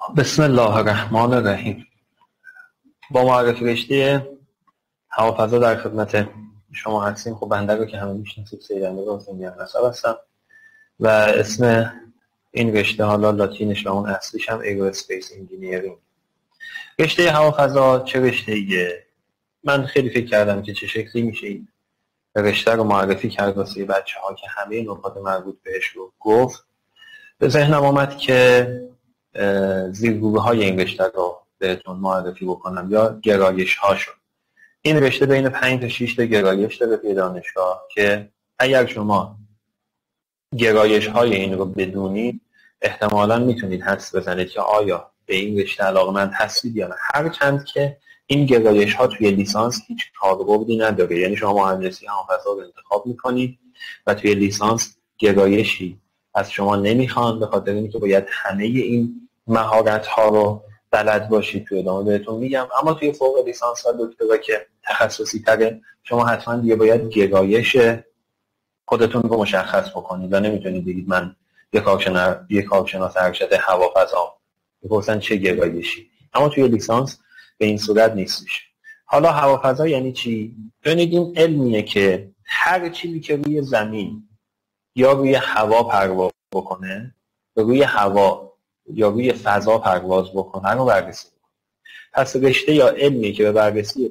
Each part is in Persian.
بسم الله الرحمن الرحیم. با معرفی رشته هوافضا در خدمت شما هستیم. خب بنده رو که همه میشناسید، سیدانداز حسینیان هستم و اسم این رشته حالا لاتینش و اون اصلیش هم Aerospace Engineering. رشته هوافضا چه رشته‌ایه؟ من خیلی فکر کردم که چه شکلی میشه این رشته رو معرفی کرد واسه بچه‌ها که همه نکات مربوط بهش رو گفت. به ذهنم آمد که زیرگروه‌های این رشته رو بهتون معرفی بکنم یا گرایش‌هاشو. این رشته بین 5 تا 6 تا گرایش داره توی دانشگاه که اگر شما گرایش‌های این رو بدونید احتمالاً میتونید حدس بزنید که آیا به این رشته علاقه‌مند هستید یا نه. هرچند که این گرایش‌ها توی لیسانس هیچ کاربردی نداره، یعنی شما مهندسی هوافضا رو انتخاب می‌کنید و توی لیسانس گرایشی از شما نمیخوان، به خاطر اینکه باید همه این مهارت‌ها رو بلد باشید. توی ادامه بهتون میگم. اما توی فوق لیسانس و دکترا که تخصصی تره، شما حتما دیگه باید گرایش خودتون رو مشخص بکنید و نمیتونید بگید من یک کارشناس ارشد هوافضا بپرسن چه گرایشی. اما توی لیسانس به این صورت نیستش. حالا هوافضا یعنی چی؟ ببینید این علمیه که هر چیزی که روی زمین یا روی هوا پرواز بکنه، روی هوا یا روی فضا پرواز بکنه رو بررسی بکنه. پس رشته یا علمی که به بررسی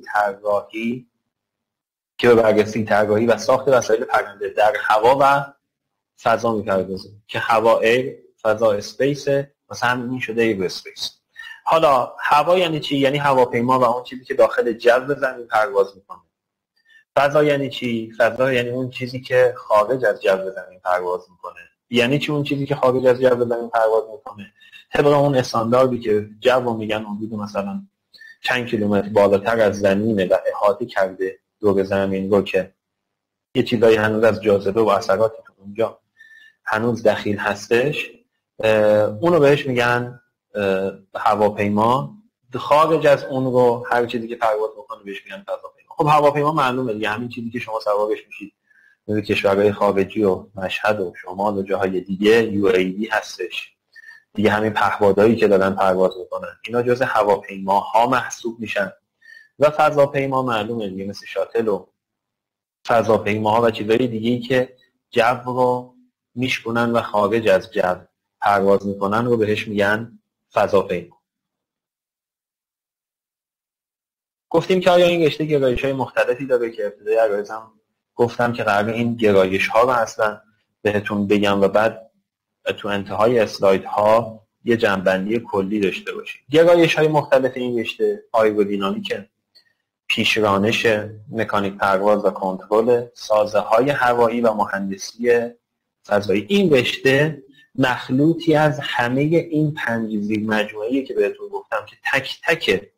طراحی و ساخت وسایل پرنده در هوا و فضا میپردازه که هوا ایر، فضا اسپیس، مثلا همین شده ایر اسپیس. حالا هوا یعنی چی؟ یعنی هواپیما و اون چیزی که داخل جو زمین پرواز میکنه. فضا یعنی چی؟ فضا یعنی اون چیزی که خارج از جو زمین پرواز میکنه. یعنی چی اون چیزی که خارج از جو زمین پرواز میکنه؟ طبق اون استانداردی که جو میگن حدود مثلا چند کیلومتر بالاتر از زمینه و احاطه کرده دور زمین رو، که یه چیزایی هنوز از جاذبه و اثراتی که اونجا هنوز دخیل هستش، اونو بهش میگن هواپیما. خارج از اون رو هر چیزی که پرواز میکنه بهش میگن فضاپیما. خب هواپیما معلومه دیگه، همین چیزی که شما سوارش میشید به کشورهای خارجی و مشهد و شمال و جاهای دیگه UAV هستش دیگه، همین پهپادهایی که دارن پرواز میکنن اینا جزء هواپیماها محسوب میشن. و فضاپیما معلومه دیگه، مثل شاتل و فضاپیماها و چیزهای دیگه‌ای که جو رو میشکنن و خارج از جو پرواز میکنن رو بهش میگن فضاپیما. گفتیم که آیا این رشته گرایش‌های مختلفی داره که ابتدای عرایزم گفتم که قراره این گرایش‌ها رو اصلا بهتون بگم و بعد تو انتهای اسلایدها یه جنبندی کلی داشته باشیم. گرایش‌های مختلف این رشته آیرودینامیک، پیشرانش، مکانیک پرواز و کنترل، سازه‌های هوایی و مهندسی فضایی. این رشته مخلوطی از همه این 5 زیرمجموعه‌ای که بهتون گفتم که تک تک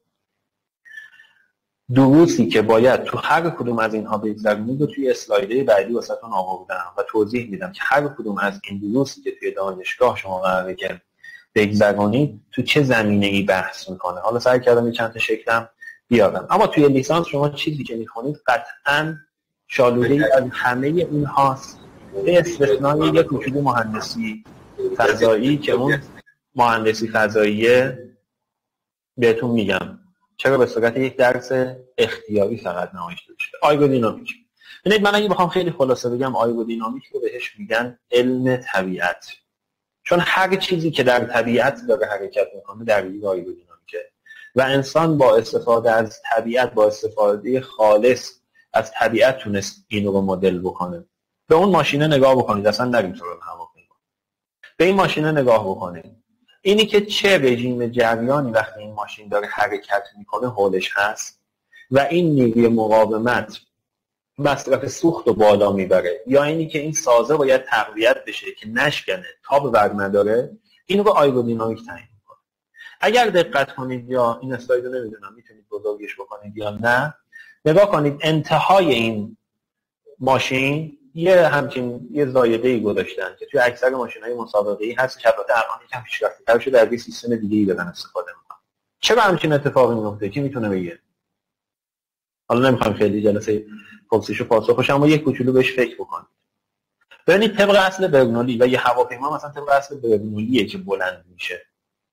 دروسی که باید تو هر کدوم از اینها بگذرونید و توی اسلایدهای بعدی واسهتون آوردم و توضیح میدم که هر کدوم از این دروسی که توی دانشگاه شما قراره که بگذرونید تو چه زمینه‌ای بحث میکنه. حالا سعی کردم یه چند تا شکلم بیارم. اما توی لیسانس شما چیزی که میخونید قطعاً شالوده‌ای از همه اینهاست به استثنای یک کوچولو مهندسی فضایی که اون مهندسی فضایی بهتون میگم چرا به صورت یک درس اختیاری فقط نمایش داده شده. آیرودینامیک. ببینید من اگه بخوام خیلی خلاصه بگم، آیرودینامیک رو بهش میگن علم طبیعت، چون هر چیزی که در طبیعت داره حرکت میکنه در یک آیرودینامیکه و انسان با استفاده از طبیعت، با استفاده خالص از طبیعت تونست این رو مدل بکنه. به اون ماشینه نگاه بکنید، اصلا نریم سراغ هواپیما. به این ماشینه نگاه بکنید، اینی که چه رژیم جریانی وقتی این ماشین داره حرکت میکنه حولش هست و این نیروی مقاومت مصرف سوخت رو بالا میبره، یا اینی که این سازه باید تقویت بشه که نشکنه، تاب بر نداره، این رو آیرودینامیک تعیین میکنه. اگر دقت کنید، یا این اسلاید رو نمیدونم میتونید بزرگش بکنید یا نه، نگاه کنید انتهای این ماشین یه زایده‌ای گذاشتن که توی اکثر ماشین‌های مسابقه‌ای هست که البته الان یکم پیشرفته‌تر شده، از یه سیستم دیگه‌ای دارن استفاده می‌کنن. چرا همچین اتفاقی میفته؟ کی میتونه بگه؟ حالا نمی‌خوام خیلی جلسه پرسش و پاسخش، اما یک کوچولو بهش فکر بکنید. ببینید طبق اصل برنولی و یه هواپیما مثلا طبق اصل برنولیه که بلند میشه.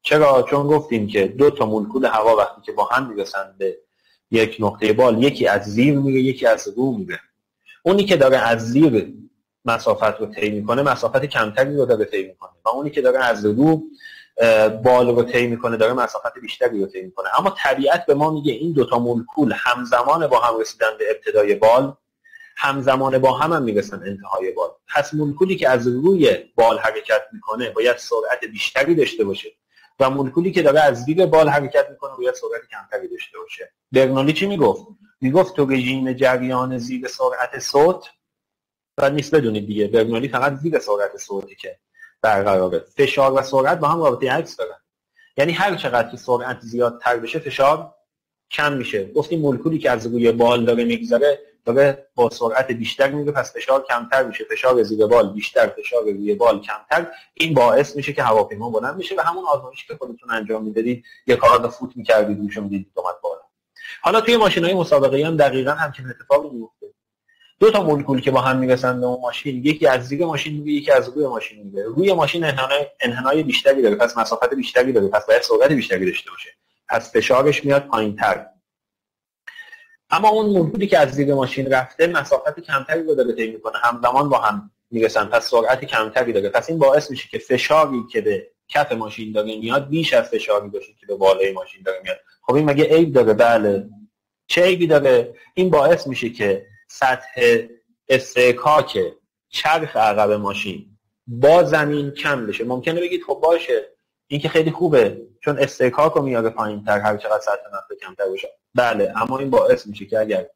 چرا؟ چون گفتیم که دو تا مولکول هوا وقتی که با هم میرسن به یک نقطه بال، یکی از زیر میره یکی از رو میره. اونی که داره از زیر مسافت رو طی میکنه مسافت کمتری رو داره طی میکنه و اونی که داره از رو بال رو طی میکنه داره مسافت بیشتری رو طی میکنه. اما طبیعت به ما میگه این دوتا مولکول همزمان با هم رسیدن به ابتدای بال، همزمان با هم میرسن انتهای بال. پس مولکولی که از روی بال حرکت میکنه باید سرعت بیشتری داشته باشه و مولکولی که داره از زیر بال حرکت میکنه باید سرعت کمتری داشته باشه. برنولی چی میگفت؟ میگفت تو رژیم جریان زیر سرعت صوت، فقط نیست بدونید دیگه، برنولی فقط زیر سرعت صوتی که برقراره. فشار و سرعت با هم رابطه عکس دارن، یعنی هر چقدر که سرعت زیادتر بشه فشار کم میشه. گفتیم مولکولی که از روی بال داره میگذره داره با سرعت بیشتر میره، پس فشار کمتر میشه، فشار زیر بال بیشتر، فشار روی بال کمتر. این باعث میشه که هواپیما بلند میشه و همون آزمایشی که خودتون انجام میدادید یک کارت فوت میکردید روشون میدیدید اومد بالا. حالا توی ماشین‌های مسابقه‌ای هم دقیقاً همچین اتفاقی میفته. دو تا مولکول که با هم میرسن به اون ماشین، یکی از زیر ماشین میره یکی از روی ماشین میره. روی ماشین انحنای بیشتری داره، پس مسافت بیشتری داره، پس باید سرعت بیشتری داشته باشه، پس فشارش میاد پایین‌تر. اما اون مولکولی که از زیر ماشین رفته مسافت کمتری رو داره طی میکنه، همزمان با هم میرسن، پس سرعت کمتری داره. پس این باعث میشه که فشاری که به کف ماشین داره میاد بیش از فشاری باشه که به بالای ماشین داره میاد. خب این مگه عیب داره؟ بله. چه عیبی داره؟ این باعث میشه که سطح استحکاک چرخ عقب ماشین با زمین کم بشه. ممکنه بگید خب باشه این که خیلی خوبه چون استحکاک رو میاره پایین‌تر هر چقدر سطح نفت کمتر بشه. بله، اما این باعث میشه که اگر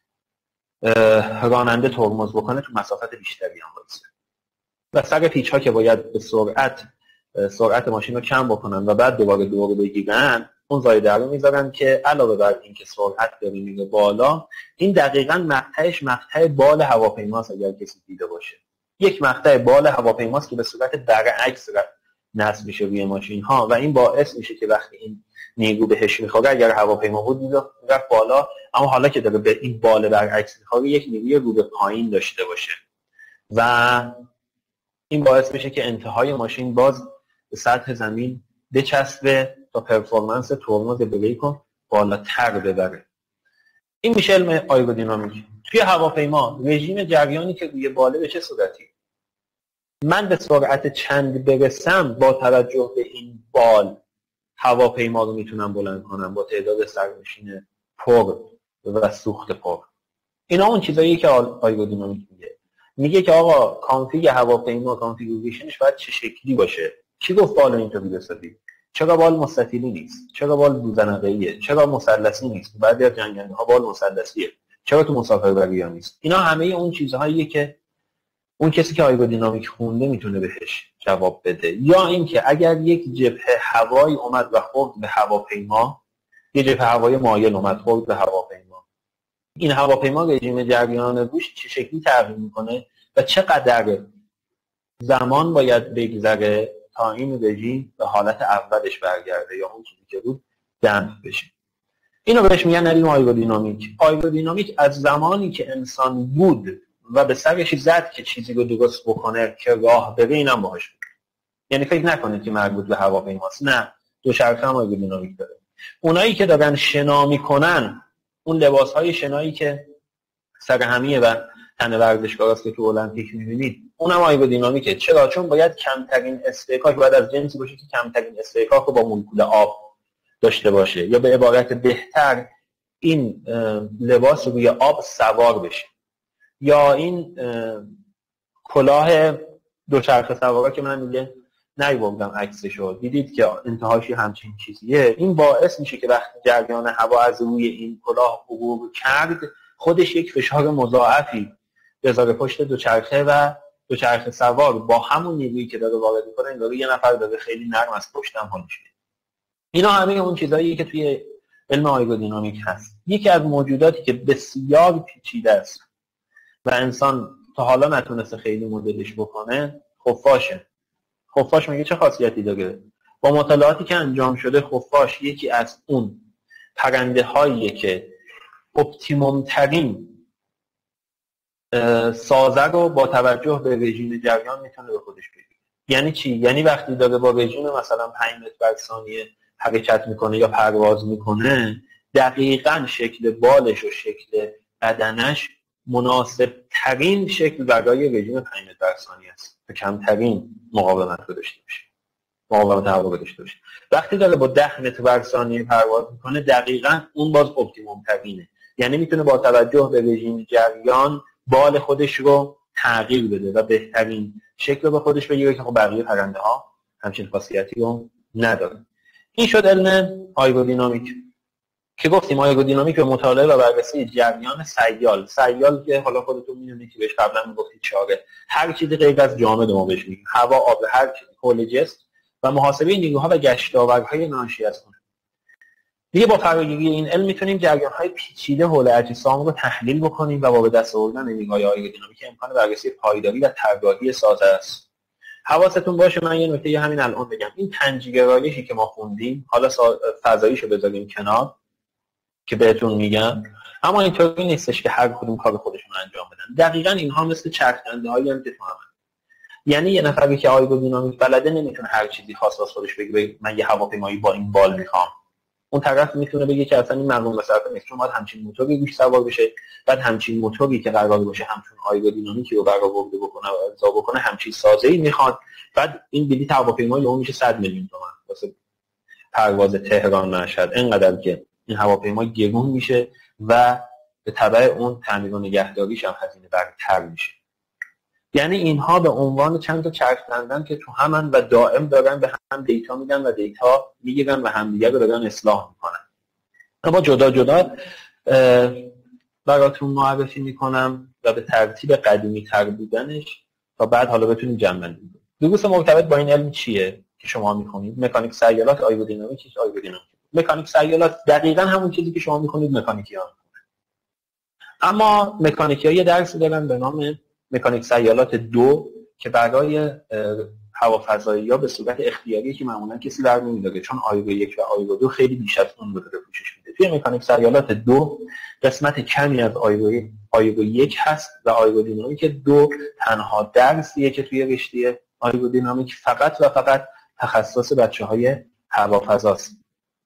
راننده ترمز بکنه تو مسافت بیشتری هم وایسه و سر پیچ‌ها که باید به سرعت ماشین رو کم بکنن و بعد دوباره دور بگیرن، اون زایده رو میذارن که علاوه بر این که سرعت داره میره بالا، این دقیقاً مقطع بال هواپیماست. اگر کسی دیده باشه یک مقطع بال هواپیماست که به صورت برعکس نصب میشه روی ماشین ها و این باعث میشه که وقتی این نیرو بهش میخوره، اگر هواپیما بود میرفت بالا، اما حالا که داره به این بال برعکس میخوره یک نیروی رو به پایین داشته باشه و این باعث میشه که انتهای ماشین باز به سطح زمین بچسبه تا پرفورمنس ترمز بریک رو بالاتر ببره. این میشه علم آیرودینامیک. توی هواپیما رژیم جریانی که روی باله به چه صورتی؟ من به سرعت چند برسم با توجه به این بال هواپیما رو میتونم بلند کنم با تعداد سرنشین پر و سوخت پر. اینا اون چیزایی که آیرودینامیک میگه که آقا کانفیگ هواپیما، کانفیگوریشنش باید چه شکلی باشه. کی گفت بال اینطوری بسازی؟ چرا بال مستطیلی نیست؟ چرا بال دوزنقه‌ایه؟ چرا مثلثی نیست؟ بعضی از جنگنده ها بال مثلثیه. چرا تو مسافربری‌ها نیست؟ اینا همه اون چیزهاییه که اون کسی که آیرودینامیک خونده میتونه بهش جواب بده. یا اینکه اگر یک جبهه هوایی اومد و خورد به هواپیما، یه جبهه هوایی مایل اومد خورد به هواپیما، این هواپیما رژیم جریان روش چه شکلی تغییر میکنه و چقدر زمان باید بگذره تا این رژیم به حالت اولش برگرده یا اون چیزی که بود دمپ بشه. اینو بهش میگن علم آیرودینامیک. آیرودینامیک از زمانی که انسان بود و به سرش زد که چیزی رو درست بکنه که راه بره، اینم باهاش بود. یعنی فکر نکنید که مربوط به هواپیماست، نه، دوچرخه هم آیرودینامیک داره. اونایی که دارن شنا میکنن، اون لباسهای شنایی که سر همیه و تن ورزشکاراست که تو المپیک میبینید، اونم آیرودینامیکه. چرا؟ چون باید کمترین استحکاک، باید از جنسی باشه که کمترین استحکاک رو با مولکول آب داشته باشه، یا به عبارت بهتر این لباس روی آب سوار بشه. یا این کلاه دوچرخه سوارا که من دیگه نیوردم عکسشو، دیدید که انتهاشی همچین چیزیه. این باعث میشه که وقتی جریان هوا از روی این کلاه عبور کرد، خودش یک فشار مضاعفی بذاره پشت دوچرخه و دوچرخه سوار با همون نیرویی که داره وارد میکنه انگار یه نفر داره خیلی نرم از پشتم حالش میده. اینا همه اون چیزاییه که توی علم آیرودینامیک هست. یکی از موجوداتی که بسیار پیچیده است و انسان تا حالا نتونسته خیلی مدلش بکنه خفاشه. خفاش میگه چه خاصیتی داره؟ با مطالعاتی که انجام شده خفاش یکی از اون پرنده هاییه که اپتیموم ترین سازه رو با توجه به رژیم جریان میتونه به خودش بگیره. یعنی چی؟ یعنی وقتی داره با رژیم مثلا 5 متر بر ثانیه حرکت میکنه یا پرواز میکنه، دقیقاً شکل بالش و شکل بدنش مناسب ترین شکل برای رژیم 5 متر بر ثانیه است که کمترین مقاومت رو داشته باشه، مقاومت هوا رو داشته باشه. وقتی داره با 10 متر بر ثانیه پرواز میکنه، دقیقاً اون باز اپتیموم ترینه. یعنی میتونه با توجه به رژیم جریان بال خودش رو تغییر بده و بهترین شکل رو به خودش بگیره که خب بقیه پرنده ها همچین خاصیتی رو نداره. این شد علم آیرودینامیک که گفتیم آیرودینامیک به مطالعه و بررسی جریان سیال که حالا خودتون میدونید که بهش قبلا میگفتید چاره، هر چیزی غیر از جامد ما بهش میگیم، هوا، آب، هر چیزی، کل جسم، و محاسبه نیروها و گشتاورهای ناشی از اون. دیگه با فراگیری این علم میتونیم جریان‌های پیچیده حول اجسام رو تحلیل بکنیم و با به دست آوردن نیروهای آیرودینامیک امکان بررسی پایداری و طراحی سازه است. حواستون باشه، من یه نکته همین الان بگم، این پنجگرایشی که ما خوندیم، حالا فضاییشو بذاریم کنار که بهتون میگم، اما اینطوری نیستش که هر کدوم کار خودشون انجام بدن. دقیقاً اینها مثل چرخنده‌هایی هم که فهمن. یعنی یه نفری که آیرودینامیک بلده نمیتونه هر چیزی خاص واسه خودش بگه من یه هواپیمایی با این بال میخوام. اون طرف میتونه بگه که اصلا این مقام به صرف نیست، چون باید همچین موتوری روش سوار بشه، بعد همچین موتوری که قرار باشه همچون آیرودینامیکی رو برآورده بکنه و ارضا بکنه همچین سازه‌ای میخواد. بعد این بلیط هواپیمایی اون میشه 100 میلیون تومان واسه پرواز تهران مشهد، اینقدر که این هواپیما گرون میشه و به تبع اون تعمیر و نگهداریش هم هزینه برتر میشه. یعنی اینها به عنوان چند تا چرخ‌دندان که تو همن و دائم دارن به هم دیتا میدن و دیتا میگیرن و همدیگه رو دارن اصلاح میکنن. اما جدا جدا براتون معرفی میکنم و به ترتیب قدیمی تر بودنش تا بعد حالا بتونیم جمع کنیم. دروس مرتبط با این علم چیه که شما میخونید؟ مکانیک سیالات، آیرودینامیک. مکانیک سیالات دقیقاً همون چیزی که شما میخونید مکانیکی ها. اما مکانیکی ها یه درسی دارن به نام مکانیک سیالات 2 که برای هوافضایی ها به صورت اختیاریه که معمولا کسی در نمیداره، چون آیرو 1 و آیرو 2 خیلی بیش از اون رو داره پوشش میده. توی مکانیک سیالات 2 قسمت کمی از آیرو 1 هست و آیرودینامیک 2 تنها درسیه که توی رشته آیرودینامیک فقط و فقط تخصص بچه‌های هوافضاست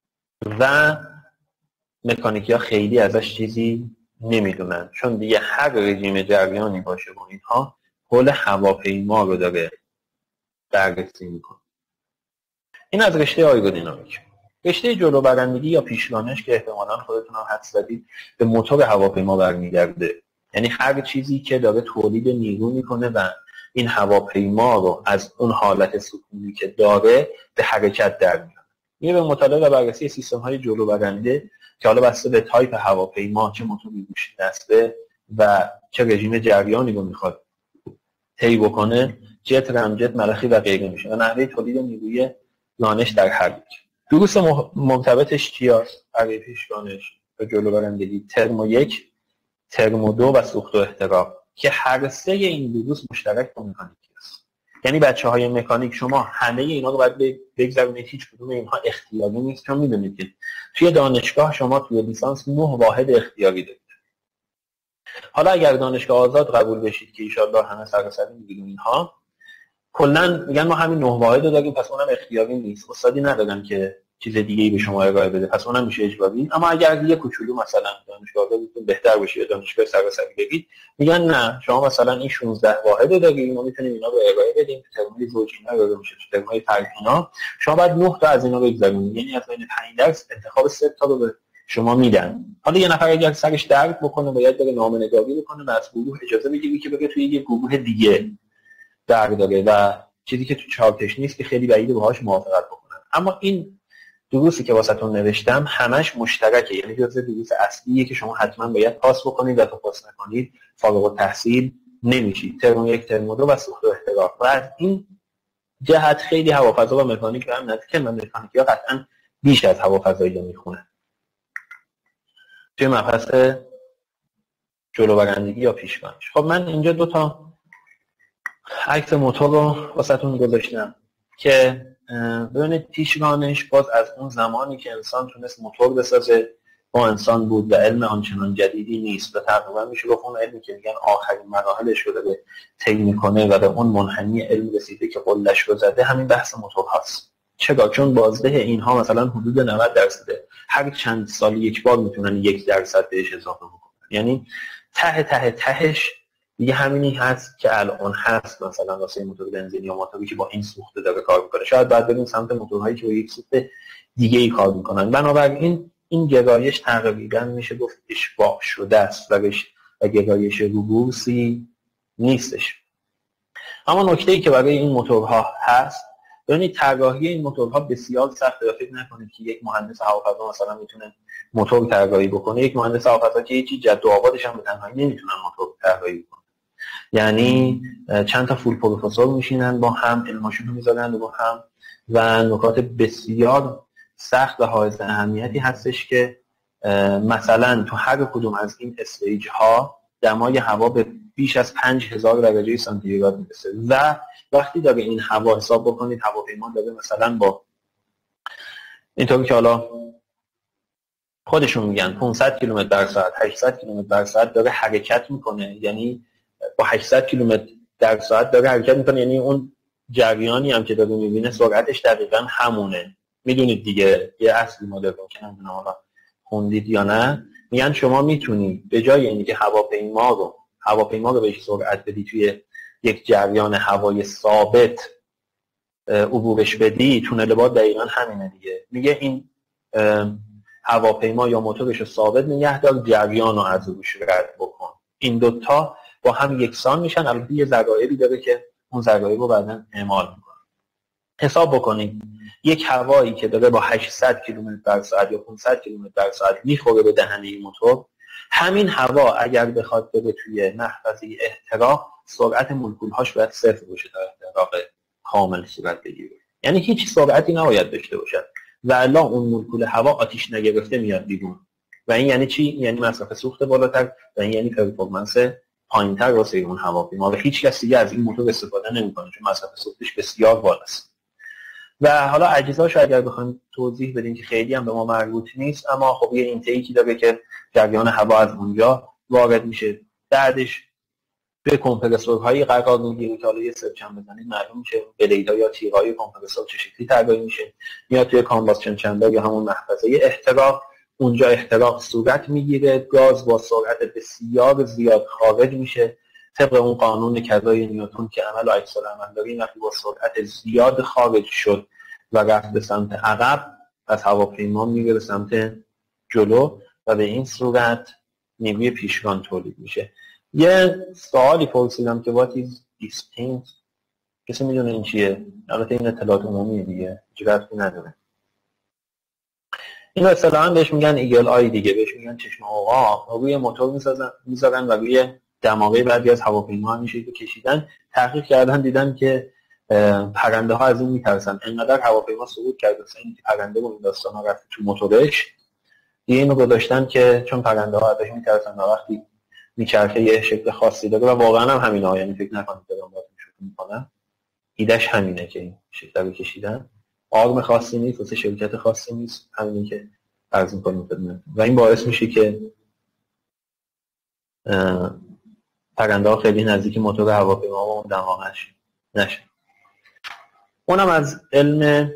و مکانیکی ها خیلی ازش چیزی نمیدونن، چون دیگه هر رژیم جریانی باشه و اینها حول هواپیما رو داره بررسی میکنه. این از رشته آیرودینامیک. رشته جلو برندگی یا پیشگانش که احتمالاً خودتون هم حدس زدید به موتور هواپیما برمیگرده. یعنی هر چیزی که داره تولید نیرو میکنه و این هواپیما رو از اون حالت سکونی که داره به حرکت در میاره. میره به مطالعه و بررسی سیستم های جلو برنده که حالا بسته به تایپ هواپیما چه موتوری روش نصبه و چه رژیم جریانی رو میخواد طی بکنه، جت، رمجت، ملخی و غیره میشه و نحوه تولید نیروی رانش در هر یک. دروس مرتبطش چیاست؟ برای پیشگانش و جلو برندگی: ترمو 1، ترمو 2 و سوخت و احتراق که هر سه این دروس مشترک با مکانیکی است. یعنی بچه‌های مکانیک شما همه اینا رو باید بگذرونید، هیچ کدوم اینها اختیاری نیست، چون میدونید که توی دانشگاه شما توی لیسانس 9 واحد اختیاری دارید. حالا اگر دانشگاه آزاد قبول بشید که ان شاءالله همه سراسر میگیم اینها، کلا میگن ما همین 9 واحد رو داریم، پس اونم اختیاری نیست، استادی ندادن که چیز دیگه‌ای به شما ارائه بده، پس اونم میشه اجباری. اما اگر یه کوچولو مثلا دانشگاه آزادتون بهتر بشه یا دانشگاه سراسری بگید، میگن نه شما مثلا این 16 واحد رو دارید، ما میتونیم اینا رو ارائه بدیم، ترمای زوجینا رو میشه ترمای فرقینا، شما باید 9 تا از اینا رو بگذارید. یعنی از بین 5 درس انتخاب 3 تا رو به شما میدن. حالا یه نفر اگر سرش درد بکنه باید بره نامه‌نگاری بکنه و از گروه اجازه بگیره که بره توی یه گروه دیگه درد داره و چیزی که تو چارتش نیست که خیلی بعیده باهاش موافقت بکنن. اما این دروسی که واسهتون نوشتم همش مشترکه، یعنی جزء دروس اصلیه که شما حتما باید پاس بکنید و تا پاس نکنید فارغ التحصیل نمیشید. ترم 1، ترم 2 و سوخت و احتراق. و از این جهت خیلی هوافضا و مکانیک به هم نزدیکن و مکانیکیا قطعا بیش از هوافضایی میخونن. توی مبحث جلو برندگی یا پیشگانش. خب من اینجا 2 تا عکس موتور رو واسهتون گذاشتم که ببینید پیشگانش باز از اون زمانی که انسان تونست موتور بسازه با انسان بود و علم آنچنان جدیدی نیست و تقریبا میشه گفت اون علمی که میگن آخرین مراحلش رو داره طی میکنه و به اون منحنی علم رسیده که قله‌اش رو زده، همین بحث موتورهاست. چرا؟ چون بازده اینها مثلا حدود 90%، هر چند سال یک بار میتونن 1% بهش اضافه بکنن. یعنی ته ته تهش دیگه همینی هست که الان هست، مثلا واسه موتور بنزین یا موتوری که با این سوخته داره کار میکنه. شاید بعد بریم سمت موتورهایی که با یک سوخت دیگه ای کار میکنن. بنابراین این گرایش تقریبا میشه گفت اشباع شده است و گرایش رو بورسی نیستش. اما نکته ای که برای این موتورها هست، ببینید طراحی این موتورها بسیار سخته. فکر نکنید که یک مهندس هوافضا مثلا میتونه موتور طراحی بکنه. یک مهندس هوافضا که هیچی جد و آبادش هم به تنهایی نمیتونن موتور طراحی بکنه. یعنی چند تا فول پروفسور میشینن با هم، علمشون رو میذارن با هم و نکات بسیار سخت و حائز اهمیتی هستش که مثلا تو هر کدوم از این استیج ها دمای هوا به بیش از 5000 درجه سانتیگراد میرسه و وقتی داره این هوا حساب بکنید، هواپیما داره مثلا با اینطوری که حالا خودشون میگن 500 کیلومتر در ساعت 800 کیلومتر در ساعت داره حرکت میکنه، یعنی با 800 کیلومتر در ساعت داره حرکت میکنه، یعنی اون جریانی هم که داره میبینه سرعتش دقیقاً همونه. میدونید دیگه یه اصلی ما داریم که نمیدونم حالا خوندید یا نه، میگن شما میتونی به جای اینکه هواپیما رو بهش سرعت بدی توی یک جریان هوای ثابت عبورش بدی، تونل باد دقیقاً همینه دیگه. میگه این هواپیما یا موتورش رو ثابت نگه دار، جریان رو از روش رد بکن. این دوتا با هم یکسان میشن. البته یه ذرایعی داره که اون ذرایع رو بعداً اعمال میکنه. حساب بکنید یک هوایی که داره با 800 کیلومتر در ساعت یا 500 کیلومتر در ساعت میخوره به دهنه موتور، همین هوا اگر بخواد بره توی محفظه احتراق، سرعت مولکول‌هاش باید صفر باشه تا احتراق کامل صورت بگیره. یعنی هیچ سرعتی نباید داشته باشه و الا اون مولکول هوا آتیش نگرفته میاد بیرون. و این یعنی چی؟ یعنی مصرف سوخت بالاتر و این یعنی پرفورمنس پایین‌تر واسه اون هواپیما و هیچ کس دیگه از این موتور استفاده نمی‌کنه چون مصرف سوختش بسیار بالاست. و حالا اجزاشو اگر بخوایم توضیح بدیم که خیلی هم به ما مربوط نیست، اما خب یه اینتیکی داره که جریان هوا از اونجا وارد میشه، بعدش به کمپرسورهایی قرار میگیره که حالا یه سرچ هم بزنید معلوم میشه بلیدها یا تیغ‌های کمپرسور چه شکلی طراحی میشه. میاد توی کامباستشن چمبر یا همون محفظه احتراق، اونجا احتراق صورت میگیره، گاز با سرعت بسیار زیاد خارج میشه طبق اون قانون کذای نیوتن که عمل و عکس العمل داره. وقتی با سرعت زیاد خارج شد و رفت به سمت عقب، از هواپیما میره به سمت جلو و به این صورت نیروی پیشگان تولید میشه. یه سوالی پرسیدم که what is distinct، کسی میدونه این چیه؟ البته این اطلاعات عمومیه دیگه، جرفتی نداره. این اصطلاحاً بهش میگن ایگل آی دیگه، بهش میگن چشم عقاب. روی موتور میذارن و روی دماغه بعضی از هواپیما هم میشه که کشیدن، تحقیق کردن دیدن که پرنده ها از این میترسن. انقدر هواپیما سقوط کرد مثلا این پرنده با این داستانا رفت تو موتورش دیگه، اینو گذاشتن که چون پرنده ها ازش میترسن و وقتی میچرخه یه شکل خاصی داره و واقعا هم همینه، یعنی فکر نکنید دارم باز میکنم، ایدهش همینه که این شکل رو کشیدن. آرم خاصی نیست، واسه شرکت خاصی نیست، همینی که عرض می‌کنیم خدمتتون و این باعث میشه که پرنده ها خیلی نزدیک موتور هواپیما و اون دماغش نشه. اونم از علم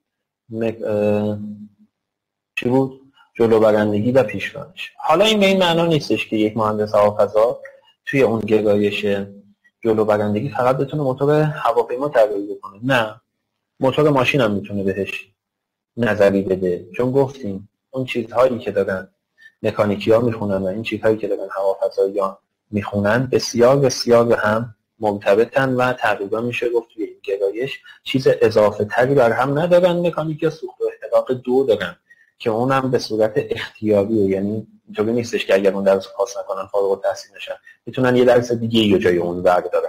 چی بود؟ جلو برندگی و پیشگانش. حالا این به این معنا نیستش که یک مهندس هوافضا توی اون گرایش جلو برندگی فقط بتونه موتور هواپیما طراحی بکنه. نه، موتور ماشین هم میتونه بهش نظری بده، چون گفتیم اون چیزهایی که دارن مکانیکی‌ها میخونن و این چیزهایی که دارن هوافضایی‌ها میخونن بسیار بسیار به هم مرتبطن و تقریبا میشه گفت توی این گرایش چیز اضافه تری بر هم ندارن. مکانیکی سوخت و احتراق دو دارن که اونم به صورت اختیاریه، یعنی اینطوری نیستش که اگر اون درس پاس نکنن فارغ التحصیل نشن، میتونن یه درس دیگه یا جای اون بردارن.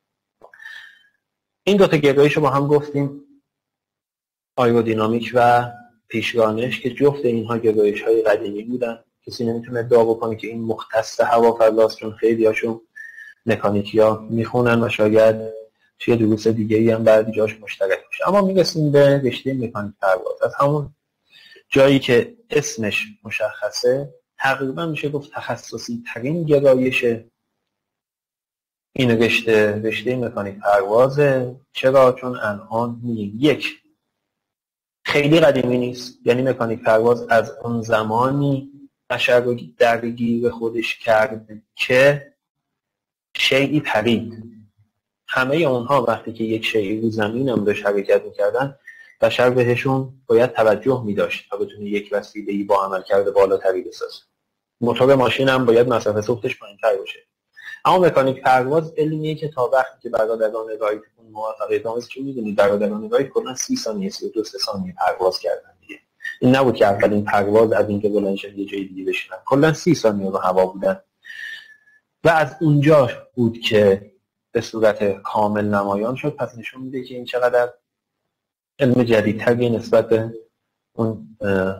این دو تا گرایش رو با هم گفتیم، آیرودینامیک و پیشگانش، که جفت اینها گرایش‌های قدیمی بودن. کسی نمیتونه ادعا بکنه که این مختص هوافضاست، چون خیلی هاشون مکانیکیا میخونن و شاید توی دروس دیگه‌ای هم بعضی جاش مشترک میشه. اما میرسیم به رشته مکانیک پرواز. از همون جایی که اسمش مشخصه، تقریبا میشه گفت تخصصی ترین گرایش این رشته مکانیک پروازه. چرا؟ چون الان یک خیلی قدیمی نیست، یعنی مکانیک پرواز از اون زمانی بشر رو درگیر خودش کرد که شیئی پرید. همه اونها وقتی که یک شیئی رو زمین هم داشت حرکت میکردن، بشر بهشون باید توجه میداشت تا بتونه یک وسیله‌ای با عملکرد بالاتری بسازه. موتور ماشین هم باید مسافت سوختش پایین‌تر باشه. اما مکانیک پرواز علمیه که تا وقتی که برادران رایت اون موفقیت آمیز، که میدونید برادران رایت کلا 30 ثانیه 32 ثانیه پرواز کردن دیگه. این نبود که اولین پرواز از اینکه بلندشن یه جای دیگه بشینن، کلا 30 ثانیه رو هوا بودن و از اونجا بود که به صورت کامل نمایان شد. پس نشون میده که این چقدر علم جدیدتری نسبت به اون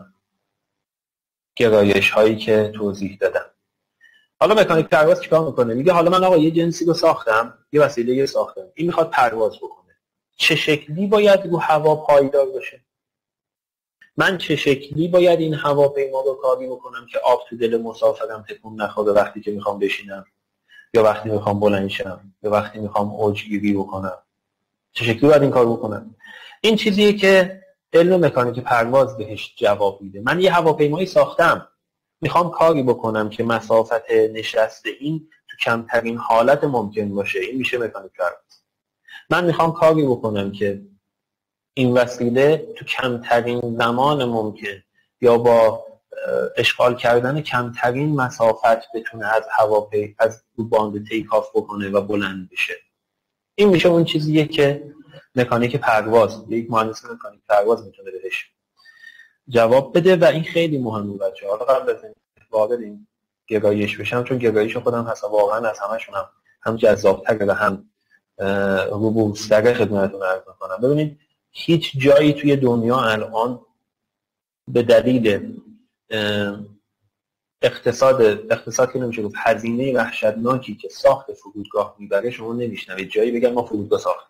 گرایش هایی که توضیح دادم. حالا مکانیک پرواز چیکار میکنه؟ میگه حالا من آقا یه جنسی رو ساختم، یه وسیله ساختم، این میخواد پرواز بکنه، چه شکلی باید رو هوا پایدار باشه؟ من چه شکلی باید این هواپیما رو کاری بکنم که آب تو دل مسافرم تکون نخوره وقتی که میخوام بشینم، یا وقتی میخوام بلند شم، یا وقتی میخوام اوجگیری بکنم؟ چه شکلی باید این کار بکنم؟ این چیزیه که علم مکانیک پرواز بهش جواب میده. من یه هواپیمایی ساختم، میخوام کاری بکنم که مسافت نشست این تو کمترین حالت ممکن باشه، این میشه مکانیک پرواز. من میخوام کاری بکنم که این وسیله تو کمترین زمان ممکن یا با اشغال کردن کمترین مسافت بتونه از باند تیک آف بکنه و بلند بشه. این میشه اون چیزیه که مکانیک پرواز، یک مهندس مکانیک پرواز میتونه بهش جواب بده و این خیلی مهمه بچه‌ها. حالا قبل از اینکه وارد این گرایش بشم، چون گرایش خودم هستم واقعا از همشون هم جذاب‌تر و هم روبوست‌تر خدمتتون عرض می‌کنم. ببینید هیچ جایی توی دنیا الان به دلیل اقتصاد که نمیشه گفت، هزینه وحشتناکی که ساخت فرودگاه میبره، شما نمیشنوید جایی بگن ما فرودگاه ساختیم.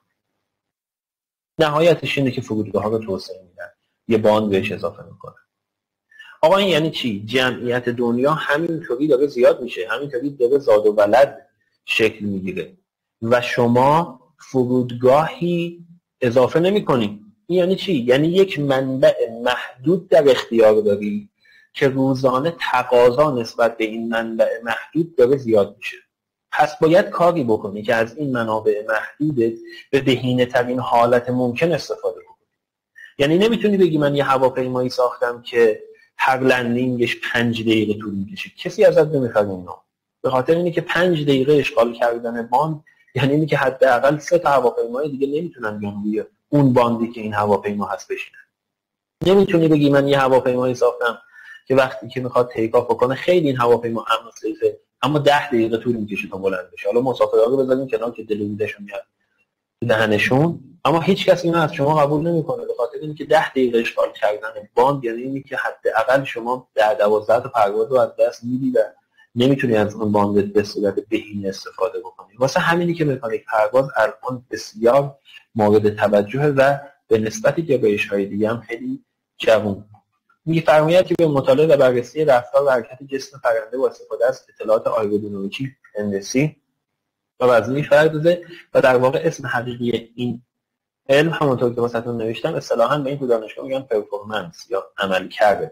نهایتش اینه که فرودگاه ها رو توسعه میدن، یه باند بهش اضافه میکنن. آقا این یعنی چی؟ جمعیت دنیا همینطوری داره زیاد میشه، همینطوری داره زاد و ولد شکل میگیره و شما فرودگاهی اضافه نمیکنی. این یعنی چی؟ یعنی یک منبع محدود در اختیار داری که روزانه تقاضا نسبت به این منبع محدود داره زیاد میشه. پس باید کاری بکنی که از این منابع محدودت به بهینه ترین حالت ممکن استفاده بکنی. یعنی نمیتونی بگی من یه هواپیمایی ساختم که هر لندینگش 5 دقیقه طول میکشه. کسی ازت نمیخواد اینا. به خاطر اینه که 5 دقیقه اشغال کردن باند یعنی اینه که حداقل 3 تا هواپیمای دیگه نمیتونن بیان روی اون باندی که این هواپیما هست بشینن. نمیتونی بگی من یه هواپیمایی ساختم که وقتی که میخواد تیک آف بکنه خیلی این هواپیما امن و سیفه، اما 10 دقیقه طول میکشه تا بلند بشه. حالا مسافرها رو بذاریم کنار که دل و دودشون میاد دهنشون، اما هیچ کس اینو از شما قبول نمیکنه، به خاطر اینکه 10 دقیقه اشغال کردن باند یعنی اینی که حداقل شما 10-12 تا پرواز رو از دست میدی و نمیتونی از اون باند به صورت بهینه استفاده بکنی. واسه همینی که مکانیک پرواز الان بسیار مورد توجه و به نسبت گرایش‌های دیگه هم خیلی جوون. می‌فرماید که به مطالعه و بررسی رفتار و حرکت جسم پرنده با استفاده از اطلاعات آیرودینامیکی هندسی و وزنی پردازه و در واقع اسم حقیقی این علم همونطور که واسهتون نوشتم اصطلاحاً به این تو دانشگاه میگن پرفورمنس یا عملکرد.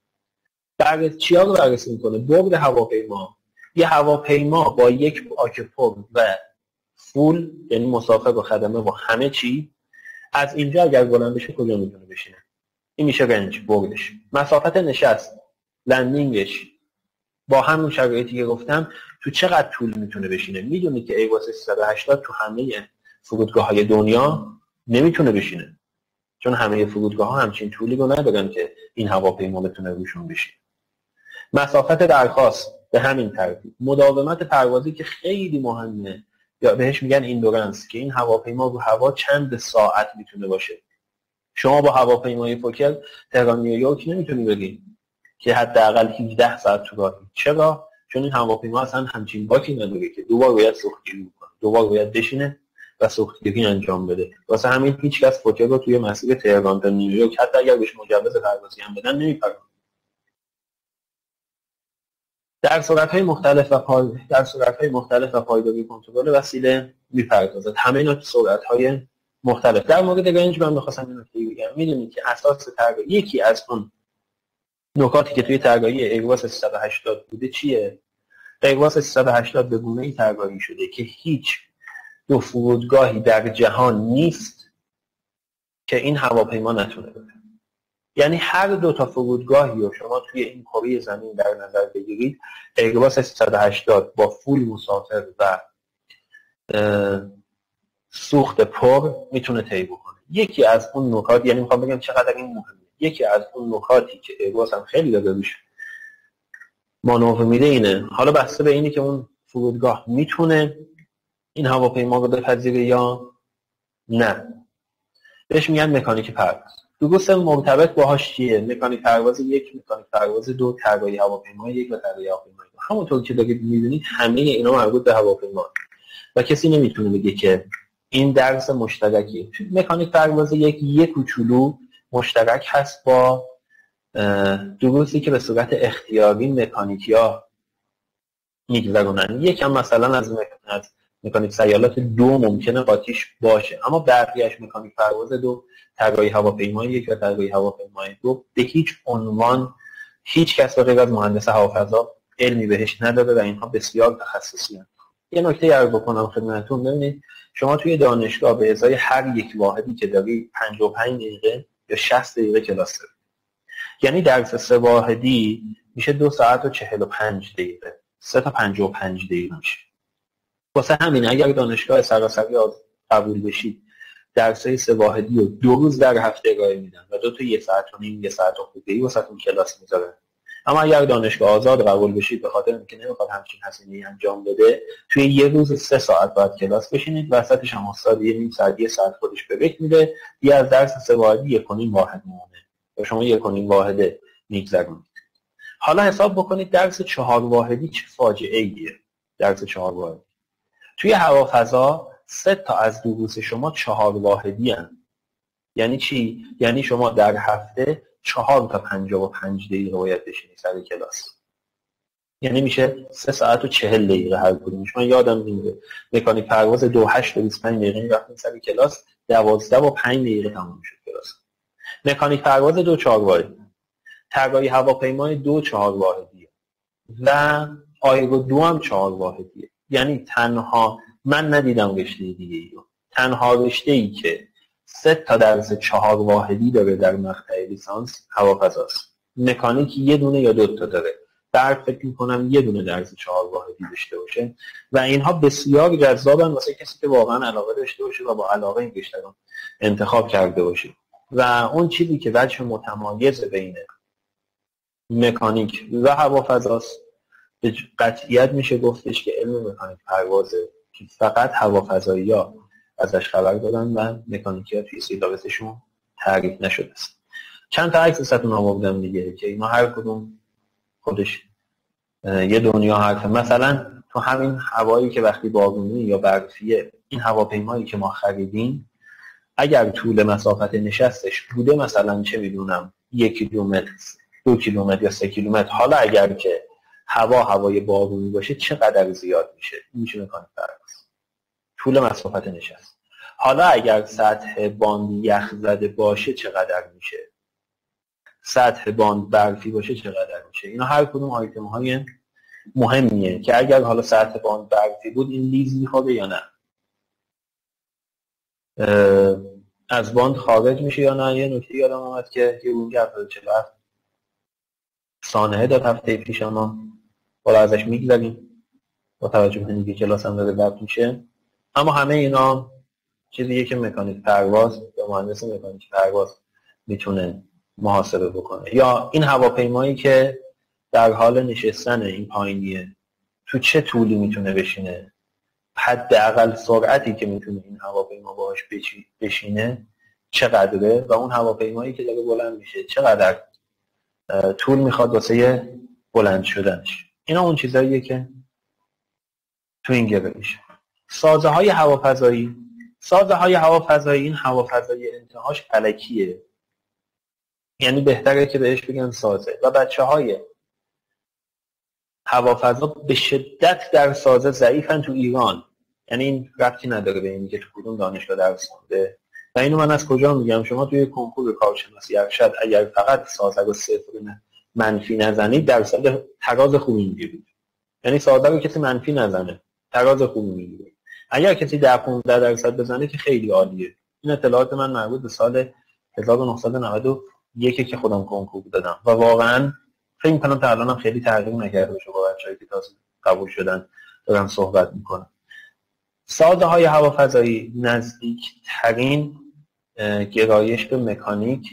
چیا رو بررسی میکنه؟ برد هواپیما. یه هواپیما با یک آکپور و فول، یعنی مسافر و خدمه و همه چی، از اینجا اگر بلند بشه کجا میتونه بشینه؟ این میشه رنج بردش. مسافت نشست، لندینگش با همون شرایطی که گفتم تو چقدر طول میتونه بشینه؟ میدونید که ایرباس 380 تو همه فرودگاه‌های دنیا نمیتونه بشینه، چون همه فرودگاه‌ها همچین طولی رو ندارن که این هواپیما بتونه روشون بشینه. مسافت درخواست به همین ترتیب. مداومت پروازی که خیلی مهمه، یا بهش میگن ایندورنس، که این هواپیما رو هوا چند ساعت میتونه باشه. شما با هواپیمای فوکر تهران نیویورک نمیتونی بری که حداقل 17 ساعت تو راهی. چرا؟ چون این هواپیما اصلا همچین باکی نداره که دوبار باید سوختگیری بکنه، دوبار باید بشینه و سوختگیری انجام بده. واسه همین هیچ کس فوکر رو توی مسیر تهران تا نیویورک حتی اگر بهش مجوز پروازی هم بدن نمیپرونه. در صورت‌های مختلف و پایداری کنترل وسیله میپردازد. همه اینا تو سرعت‌های مختلف. در مورد رنج من می‌خواستم این نکته بگم. می‌دونید که اساس طراحی یکی از اون نکاتی که توی طراحی ایرباس 380 بوده چیه؟ ایرباس 380 به گونه‌ای طراحی شده که هیچ دو فرودگاهی در جهان نیست که این هواپیما نتونه بره. یعنی هر دو تا فرودگاهی رو شما توی این کره زمین در نظر بگیرید، ایرباس 380 با فول مسافر و سوخت پر میتونه طی بکنه. یکی از اون نکات، یعنی میخوام بگم چقدر این مهمه، یکی از اون نکاتی که ایرباس هم خیلی داره روش مانور میده اینه، حالا بسته به اینه که اون فرودگاه میتونه این هواپیما رو بپذیره یا نه، بهش میگن مکانیک پرواز. درست مرتبط باهاش چیه؟ مکانیک پرواز 1، مکانیک پرواز 2، طراحی هواپیمای 1 و طراحی هواپیمای 2. همونطور که دارید می‌بینید همه اینا مربوط به هواپیما و کسی نمیتونه بگه که این درس مشترکیه. مکانیک پرواز 1 کوچولو مشترک هست با دروسی که به صورت اختیاری مکانیکیا میگذرونن. یکم مثلا از مکانیک سیالات 2 ممکنه قاطیش باشه، اما بقیه‌اش مکانیک پرواز 2، طراحی هواپیمای 1 و طراحی هواپیمای 2 به هیچ عنوان هیچ کس به غیر از مهندس هوافضا علمی بهش نداره و اینها بسیار تخصصی هستند. یه نکته عرض بکنم خدمتتون. ببینید شما توی دانشگاه به ازای هر یک واحدی که داری 55 دقیقه یا 60 دقیقه کلاس داری. یعنی درس 3 واحدی میشه 2 ساعت و 45 دقیقه. 3 تا 55 دقیقه میشه. واسه همین اگر دانشگاه سراسری قبول بشید درسای 3 واحدی رو 2 روز در هفته ارائه میدن و 2 تا 1 ساعت و نیم 1 ساعت و خورده‌ای واسهتون کلاس میذارن. اما اگر دانشگاه آزاد قبول بشید به خاطر اینکه نمیخواد همچین هزینه‌ای انجام بده، توی 1 روز 3 ساعت باید کلاس بشینید، وسطش هم استاد یه نیم ساعت 1 ساعت خودش بریک میده، یه از درس 3 واحدی 1.5 واحد میمونه و شما 1.5 واحد میگذرونید. حالا حساب بکنید درس 4 واحدی چه فاجعه ایه. درس 4 واحدی توی هوافضا 3 تا از دروس شما 4 واحدی هستند. یعنی چی؟ یعنی شما در هفته 4 تا 55 دقیقه باید بشینید سر کلاس. یعنی میشه 3 ساعت و 40 دقیقه هر کدومش. من یادم میاد مکانیک پرواز 2 8 تا 25 دقیقه رفتیم سر کلاس، 12 و 5 دقیقه تموم شد کلاس. مکانیک پرواز 2 4 واحدی، طراحی هواپیمای 2 4 واحدیه و آیرو 2 هم 4 واحدیه. یعنی تنها من ندیدم رشته دیگه ای رو، تنها رشته ای که 3 تا درس 4 واحدی داره در مقطع لیسانس هوافضاست. مکانیک 1 دونه یا 2 تا داره. برق فکر می‌کنم 1 دونه درس 4 واحدی داشته باشه و اینها بسیار جذابن واسه کسی که واقعا علاقه داشته باشه و با علاقه این رشته رو انتخاب کرده باشه. و اون چیزی که وجه متمایز بین مکانیک و هوافضاست به قطعیت میشه گفتش که علم مکانیک پروازه که فقط هوافضایی‌ها ازش خبر دادن و مکانیکی‌ها توی سیلابسشون تعریف نشده است. چند تا عکس ازتون آوردم دیگه که اینا هر کدوم خودش یه دنیا حرفه. مثلا تو همین هوایی که وقتی بارونی یا برفیه، این هواپیمایی که ما خریدیم اگر طول مسافت نشستش بوده مثلا چه میدونم 1 کیلومتر 2 کیلومتر یا 3 کیلومتر، حالا اگر که هوای بارونی باشه چقدر زیاد میشه؟ میشه مکانیک پرواز. طول مسافت نشست. حالا اگر سطح باند یخ زده باشه چقدر میشه؟ سطح باند برفی باشه چقدر میشه؟ اینا هر کدوم آیتم های مهمیه که اگر حالا سطح باند برفی بود این لیز میخوابه یا نه، از باند خارج میشه یا نه. یه نکته یادم اومد که یه بونگ 747 سانحه داد هفته پیش، اما بالا ازش میگذاریم با توجه به اینکه کلاس هم داره ضبط میشه. اما همه اینا چیزیه که مکانیک پرواز یا مهندس مکانیک پرواز میتونه محاسبه بکنه. یا این هواپیمایی که در حال نشستن این پایینیه تو چه طولی میتونه بشینه، حداقل سرعتی که میتونه این هواپیما باهاش بشینه چقدره و اون هواپیمایی که داره بلند میشه چقدر طول میخواد واسه بلند شدنش. اینا اون چیزاییه که تو این گره میشه. سازه های هوافضایی سازه های هوافضایی، این هوافضایی انتهاش فلکیه، یعنی بهتره که بهش بگن سازه. و بچه های هوافضا به شدت در سازه ضعیفن تو ایران، یعنی این ربطی نداره به اینی که تو کدوم دانشگاه درس خونده. و اینو من از کجا میگم؟ شما توی کنکور کارشناسی ارشد اگر فقط سازه رو صفر منفی نزنید درصد تراز خوبی میگیرید. یعنی سازه رو کسی منفی نزنه تراز خوبی میگیره. اگر کسی 10-15% بزنه که خیلی عالیه. این اطلاعات من مربوط به سال 1991 که خودم کنکور دادم و واقعا فکر می‌کنم تا الانم خیلی تغییر نکرده باشه با بچه‌ای که تازه قبول شدن دارم صحبت میکنم. سازه های هوافضایی نزدیکترین گرایش به مکانیک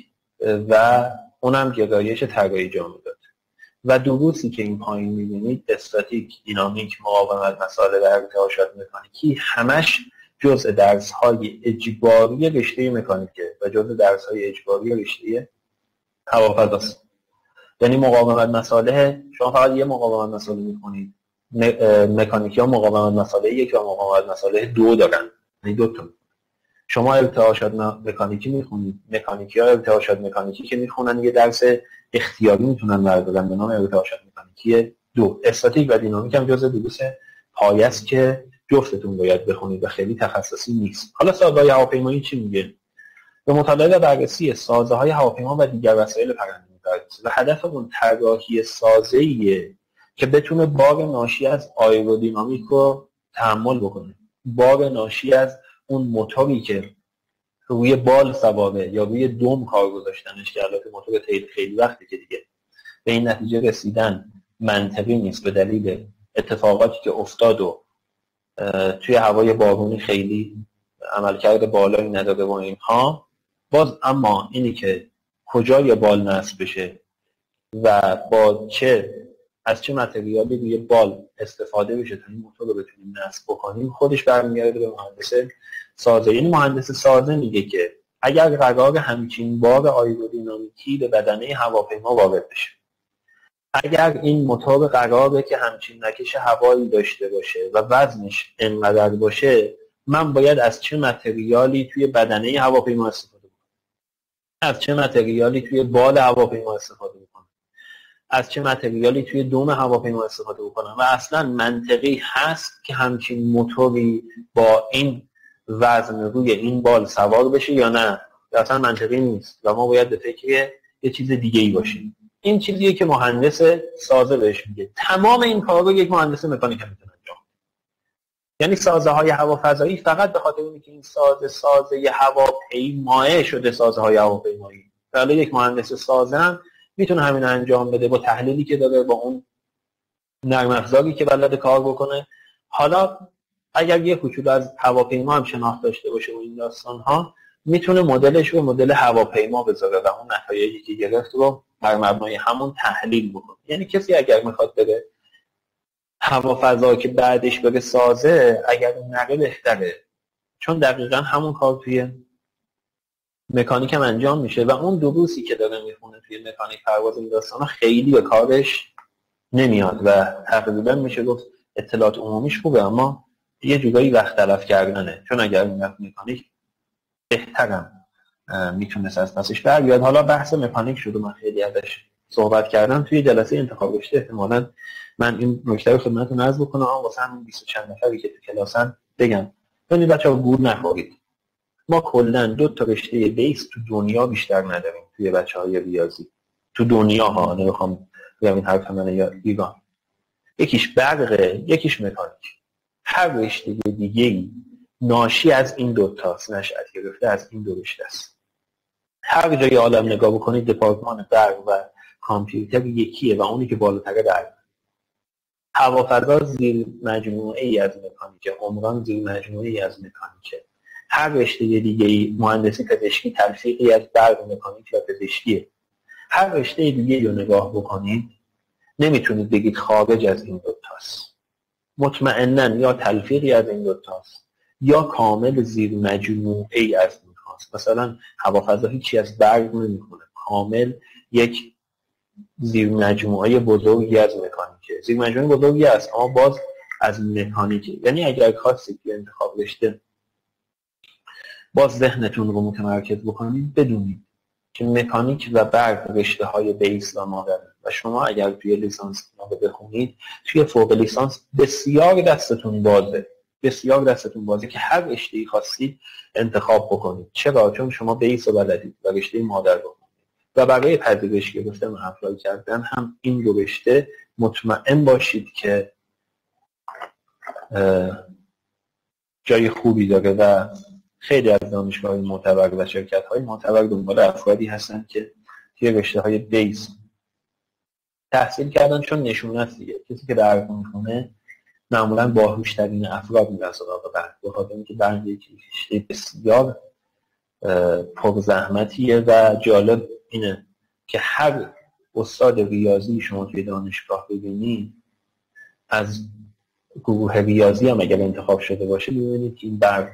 و اونم گرایش طراحی جامدات و دروسی که این پایین می‌بینید استاتیک، دینامیک، مقاومت، مسائل در ارتعاشات مکانیکی همش جزء درس‌های اجباری رشته مکانیکه و جزء درس‌های اجباری رشته هوافضاست. یعنی مقاومت مساله شما فقط یه مقاومت مساله می‌خونید. مکانیکی ها مقاومت مساله 1 و مقاومت مساله 2 دارن، یعنی 2 تا. شما ارتعاشات مکانیکی میخونید، مکانیکی ها ارتعاشات مکانیکی که میخونن یه درس اختیاری میتونن بردارن به نام ارتعاشات مکانیکی 2. استاتیک و دینامیک هم جزء دروس پایه است که جفتتون باید بخونید و خیلی تخصصی نیست. حالا سازه‌های هواپیمایی چی میگه؟ به مطالعه و بررسی سازه‌های هواپیما و دیگر وسایل پرندگی می‌پردازه و هدف اون طراحی سازه‌ایه که بتونه بار ناشی از آیرودینامیک رو تحمل بکنه، بار ناشی از اون موتوری که روی بال سواره یا روی دم کار گذاشتنش که البته موتور خیلی وقتی که دیگه به این نتیجه رسیدن منطقی نیست به دلیل اتفاقاتی که افتاد و توی هوای بارونی خیلی عملکرد بالایی نداره و اینها. باز اما اینی که کجای بال نصب بشه و با از چه متریالی روی بال استفاده بشه تا این موتور رو بتونیم نصب بکنیم خودش برمیگرده به مهندس سازه. یعنی مهندس سازه میگه که اگر قرار همچین بار آیرودینامیکی به بدنه هواپیما وارد بشه، اگر این موتور قراره که همچین نکش هوایی داشته باشه و وزنش انقدر باشه، من باید از چه متریالی توی بدنه هواپیما استفاده بکنم، از چه متریالی توی بال هواپیما استفاده بکنم، از چه متریالی توی دم هواپیما استفاده بکنم و اصلا منطقی هست که همچین موتوری با این وزن روی این بال سوار بشه یا نه؟ اصلا منطقی نیست و ما باید به فکر یه چیز دیگه ای باشیم. این چیزیه که مهندس سازه بهش میگه. تمام این کارا رو یک مهندس مکانیک میتونه انجام بده. یعنی سازه های هوافضایی فقط به خاطر اینکه این سازه هواپیمایی شده سازه های هواپیمایی، حالا یک مهندس سازه هم میتونه همین انجام بده با تحلیلی که داره، با اون نرم افزاری که بلد کار بکنه. حالا اگر یه کوچولو از هواپیما هم شناخت داشته باشه و این داستان ها، میتونه مدلش رو مدل هواپیما بذاره و اون نتایجی که گرفت رو بر مبنای همون تحلیل بکنه. یعنی کسی اگر میخواد بره هوافضا که بعدش بره سازه، اگر نره بهتره، چون دقیقا همون کار توی مکانیک هم انجام میشه و اون دروسی که داره میخونه توی مکانیک پرواز این داستانا خیلی به کارش نمیاد و تقریبا میشه گفت اطلاعات عمومیش خوبه اما یه جورایی وقت تلف کردنه، چون اگر این مکانیک بهترم میتونست از پسش برگرد. حالا بحث مکانیک شد و من خیلی ازش صحبت کردم. توی جلسه انتخاب رشته احتمالاً من این نکته رو خدمتتون عرض بکنم واسه همین 20 چند نفری که تو کلاسن بگم. ببینید بچه‌ها گور نخورید. ما کلا 2 تا رشته بیس تو دنیا بیشتر نداریم توی بچه‌های ریاضی. تو دنیا ها، نمیخوام بگم این حرف من یا ایران. یکیش برقه، یکیش مکانیک. هر رشته دیگه‌ای ناشی از این 2 تاست، نشأت گرفته از این 2 رشته است. هر جای عالم نگاه بکنید دپارتمان برق و کامپیوتر یکیه و اونی که بالاتره برق. هوافضا زیر مجموعه ای از مکانیکه، عمران زیر مجموعه ای از مکانیکه. هر رشته دیگه‌ای، مهندسی پزشکی تلفیقی از برق، مکانیک یا پزشکیه. هر رشته دیگه‌ای رو نگاه بکنید نمیتونید بگید خارج از این 2 تاست. مطمئناً یا تلفیقی از این 2 تاست یا کامل زیر مجموعه ای از این هاست. مثلا هوافضا هیچی از برق نمی‌کنه، کامل یک زیر مجموعه بزرگی از مکانیکه. زیر مجموعه بزرگی است اما باز از مکانیکه. یعنی اگر خواستید که انتخاب رشته باز ذهنتون رو متمرکز بکنید، بدونید که مکانیک و برق رشته‌های بیس و مادر و شما اگر توی لیسانس رو بخونید، توی فوق لیسانس بسیار دستتون بازه، بسیار دستتون بازه که هر رشته‌ای خواستید انتخاب بکنید. چرا؟ چون شما بیس رو بلدید و رشته مادر رو و برای پذیرش گرفتن و اپلای کردن هم این دو رشته مطمئن باشید که جای خوبی داره و خیلی از دانشگاه‌های معتبر و شرکت‌های معتبر دنبال افرادی هستن که توی رشته‌های بیس تحصیل کردن، چون نشونه است دیگه. کسی که برق می‌خونه معمولاً باهوش‌ترین افراد میرن سراغ برق، بخاطر اینکه برق یک رشته بسیار پرزحمتیه و جالب اینه که هر استاد ریاضی شما توی دانشگاه ببینید، از گروه ریاضی هم اگر انتخاب شده باشه ببینید که این برق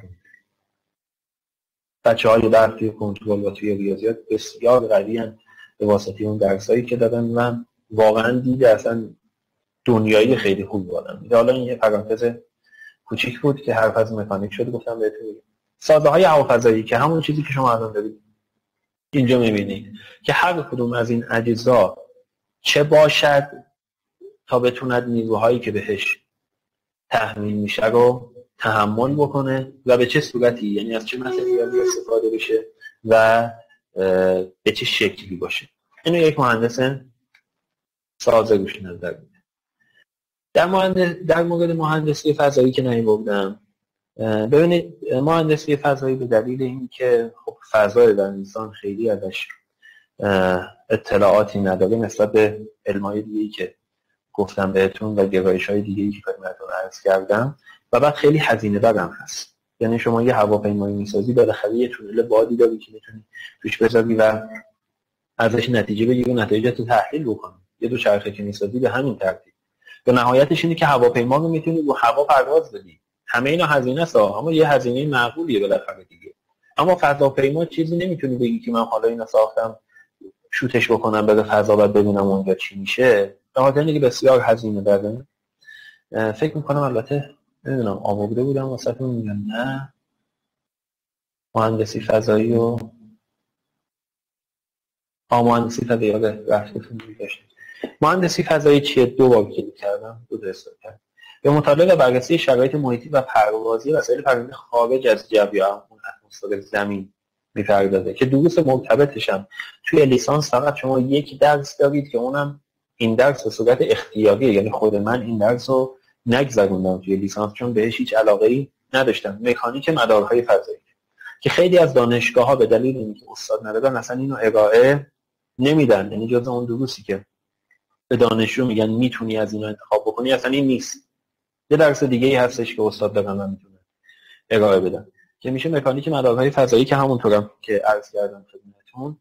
بچه‌های برق توی کنترل و توی ریاضیات بسیار قوی‌اند به واسطه اون درسایی که دادن و واقعا دیده اصلا دنیایی خیلی خوب دادن. حالا این یه پرانتز کوچیک بود که حرف از مکانیک شد، گفتم بهتون بگم. سازه‌های هوافضایی که همون چیزی که شما الان دارید اینجا می‌بینید که هر کدوم از این اجزا چه باشد تا بتوند نیروهایی که بهش تحمیل میشه رو تحمل بکنه و به چه صورتی، یعنی از چه متریالی استفاده بشه و به چه شکلی باشه. اینو یک مهندس سازه روش نظر میده. در مورد مهندسی فضایی که نمی‌بردم، ببینید مهندسی فضایی به دلیل اینکه خب فضای در انسان خیلی ازش اطلاعاتی نداره نسبت به علمای دیگه‌ای که گفتم بهتون و گرایش‌های دیگه‌ای که خدمتتون عرض کردم، و بعد خیلی هزینه برم هست. یعنی شما یه هواپیمایی می‌سازی بالاخره یه تونل بادی داری که می‌تونی توش بذاری و ازش نتیجه بگیری و نتایجت رو تحلیل بکنی. یه دوچرخه که می‌سازی به همین ترتیب. و نهایتش اینه که هواپیما رو می‌تونی رو هوا پرواز بدی. همه اینا هزینه است، اما یه هزینه معقولیه بالاخره دیگه. اما فضاپیما چیزی نمی‌تونی بگی که من حالا اینو ساختم شوتش بکنم بره فضا بعد ببینم اونجا چی میشه. به خاطر اینکه بسیار هزینه داره. فکر میکنم البته نمیدونم آورده بودم واسهتون میگم نه مهندسی فضایی و مهندسی فضایی رفتتون داشتیم. مهندسی فضایی چیه؟ 2 بار کلیک کردم، 2 تا استفاده کردم. به مطالعه و بررسی شرایط محیطی و پروازی وسایل پرنده خارج از جو یا اون اتمسفر زمین میپردازه که دروس مرتبطش هم توی لیسانس فقط شما یک درس دارید که اونم این درس به صورت اختیاریه. یعنی خود من این درس رو نگذروندم توی لیسانس چون بهش هیچ علاقه‌ای نداشتم. مکانیک مدارهای فضایی که خیلی از دانشگاه‌ها به دلیل اینکه استاد ندارن اصلا اینو ارائه نمیدن. یعنی جز اون دروسی که به دانشجو میگن میتونی از اینو انتخاب بکنی اصلا این نیست. یه درس دیگه‌ای هستش که استاد دارن و میتونه ارائه بدن که میشه مکانیک مدارهای فضایی که همونطورم که عرض کردم خدمتتون